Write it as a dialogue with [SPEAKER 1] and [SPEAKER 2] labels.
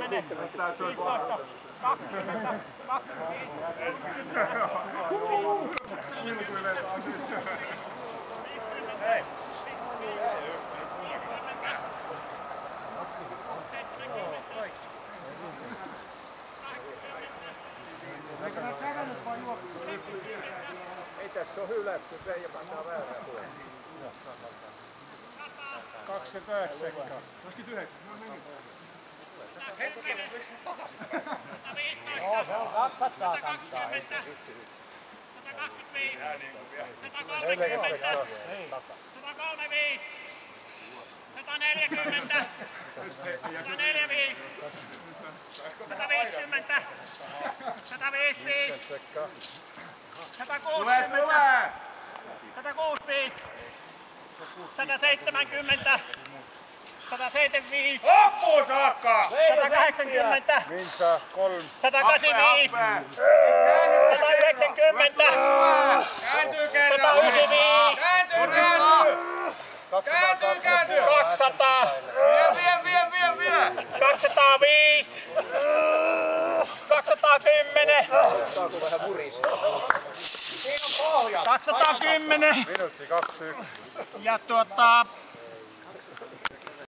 [SPEAKER 1] 10, 15, 20,
[SPEAKER 2] Ei tässä ole hylätty, se ei saa väärää puolella.
[SPEAKER 3] 29 sekkaa.
[SPEAKER 2] 29, no meni.
[SPEAKER 1] Joo, se on 200 kantaa. 125, 130, 135, 140, 145, 150, 155, 160, 165, 170, 175,
[SPEAKER 2] Loppuun saakka!
[SPEAKER 1] 180,
[SPEAKER 3] Minsa, 3.
[SPEAKER 1] 185, 190,
[SPEAKER 2] Kääntyy kerran!
[SPEAKER 1] 195,
[SPEAKER 2] Kääntyy!
[SPEAKER 1] 200,
[SPEAKER 2] Vie!
[SPEAKER 1] 205, 210, 210
[SPEAKER 3] Minuutti 21.
[SPEAKER 1] ja